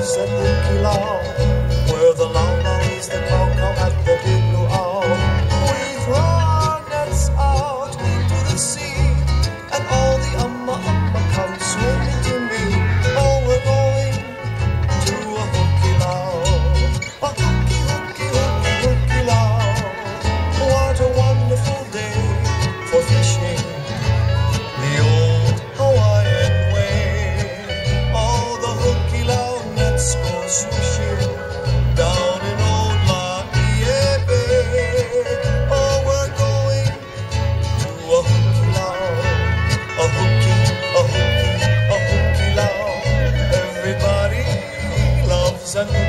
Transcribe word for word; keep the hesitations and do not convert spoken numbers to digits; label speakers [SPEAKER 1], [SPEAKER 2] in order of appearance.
[SPEAKER 1] at Hukilau, where the lau-lau is the cow-cow at the big luau. We throw our nets out into the sea, and all the amma-amma come swimming to me. Oh, we're going to a Hukilau, a hooky, hooky, hooky, Hukilau. What a wonderful day for fishing, the old Hawaiian way. All the Hukilau nets go swishing down in old Laie Bay. Oh, we're going to a Hukilau, a hooky, a hooky, a Hukilau. Everybody loves a